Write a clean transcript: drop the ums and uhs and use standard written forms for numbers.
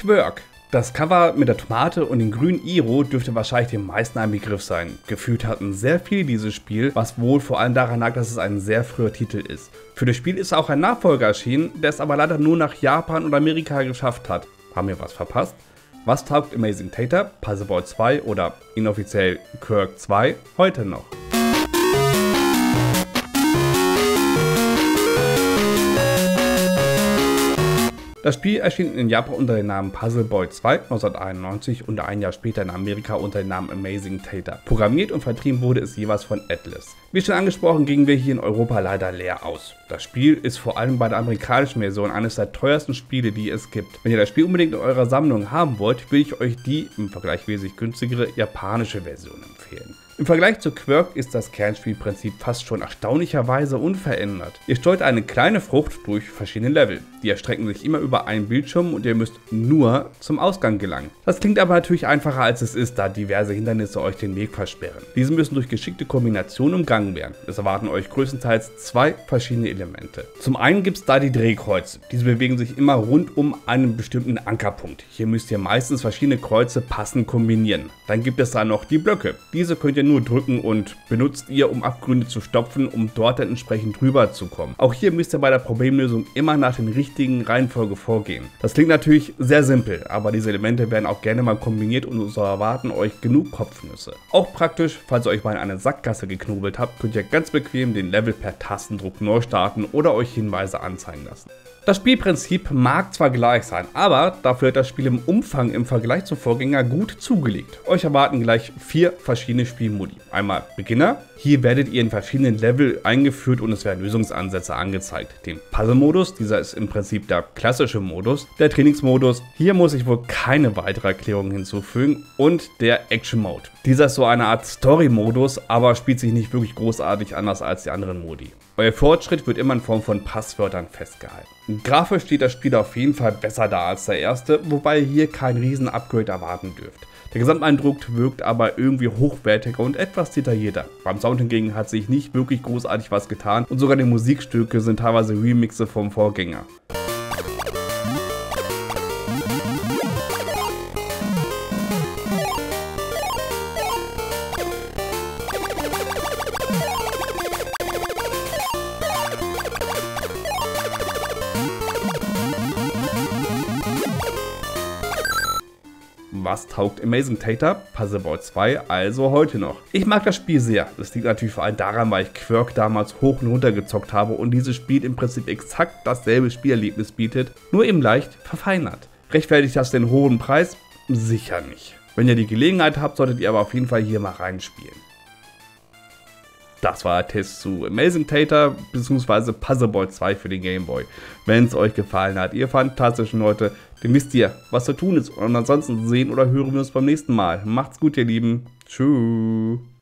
Quirk. Das Cover mit der Tomate und dem grünen Iro dürfte wahrscheinlich den meisten ein Begriff sein. Gefühlt hatten sehr viele dieses Spiel, was wohl vor allem daran lag, dass es ein sehr früher Titel ist. Für das Spiel ist auch ein Nachfolger erschienen, der es aber leider nur nach Japan und Amerika geschafft hat. Haben wir was verpasst? Was taugt Amazing Tater, Puzzle Ball 2 oder inoffiziell Quirk 2 heute noch? Das Spiel erschien in Japan unter dem Namen Puzzle Boy 2 1991 und ein Jahr später in Amerika unter dem Namen Amazing Tater. Programmiert und vertrieben wurde es jeweils von Atlus. Wie schon angesprochen, gingen wir hier in Europa leider leer aus. Das Spiel ist vor allem bei der amerikanischen Version eines der teuersten Spiele, die es gibt. Wenn ihr das Spiel unbedingt in eurer Sammlung haben wollt, will ich euch die im Vergleich wesentlich günstigere japanische Version empfehlen. Im Vergleich zu Quirk ist das Kernspielprinzip fast schon erstaunlicherweise unverändert. Ihr steuert eine kleine Frucht durch verschiedene Level. Die erstrecken sich immer über einen Bildschirm und ihr müsst nur zum Ausgang gelangen. Das klingt aber natürlich einfacher als es ist, da diverse Hindernisse euch den Weg versperren. Diese müssen durch geschickte Kombinationen umgangen werden. Es erwarten euch größtenteils zwei verschiedene Elemente. Zum einen gibt es da die Drehkreuze. Diese bewegen sich immer rund um einen bestimmten Ankerpunkt. Hier müsst ihr meistens verschiedene Kreuze passend kombinieren. Dann gibt es da noch die Blöcke. Diese könnt ihr nur drücken und benutzt ihr, um Abgründe zu stopfen, um dort dann entsprechend drüber zu kommen. Auch hier müsst ihr bei der Problemlösung immer nach den richtigen Reihenfolge vorgehen. Das klingt natürlich sehr simpel, aber diese Elemente werden auch gerne mal kombiniert und so erwarten euch genug Kopfnüsse. Auch praktisch, falls ihr euch mal in eine Sackgasse geknobelt habt, könnt ihr ganz bequem den Level per Tastendruck neu starten oder euch Hinweise anzeigen lassen. Das Spielprinzip mag zwar gleich sein, aber dafür hat das Spiel im Umfang im Vergleich zum Vorgänger gut zugelegt. Euch erwarten gleich 4 verschiedene Spielmodi. Einmal Beginner, hier werdet ihr in verschiedenen Level eingeführt und es werden Lösungsansätze angezeigt. Den Puzzle-Modus, dieser ist im Prinzip der klassische Modus. Der Trainingsmodus, hier muss ich wohl keine weitere Erklärung hinzufügen. Und der Action-Mode. Dieser ist so eine Art Story-Modus, aber spielt sich nicht wirklich großartig anders als die anderen Modi. Euer Fortschritt wird immer in Form von Passwörtern festgehalten. Grafisch steht das Spiel auf jeden Fall besser da als der erste, wobei ihr hier kein riesen Upgrade erwarten dürft. Der Gesamteindruck wirkt aber irgendwie hochwertiger und etwas detaillierter. Beim Sound hingegen hat sich nicht wirklich großartig was getan und sogar die Musikstücke sind teilweise Remixe vom Vorgänger. Was taugt Amazing Tater, Puzzle Ball 2 also heute noch? Ich mag das Spiel sehr. Das liegt natürlich vor allem daran, weil ich Quirk damals hoch und runter gezockt habe und dieses Spiel im Prinzip exakt dasselbe Spielerlebnis bietet, nur eben leicht verfeinert. Rechtfertigt das den hohen Preis? Sicher nicht. Wenn ihr die Gelegenheit habt, solltet ihr aber auf jeden Fall hier mal reinspielen. Das war der Test zu Amazing Tater bzw. Puzzle Ball 2 für den Game Boy. Wenn es euch gefallen hat, ihr fantastischen Leute, dann wisst ihr, was zu tun ist. Und ansonsten sehen oder hören wir uns beim nächsten Mal. Macht's gut, ihr Lieben. Tschüss.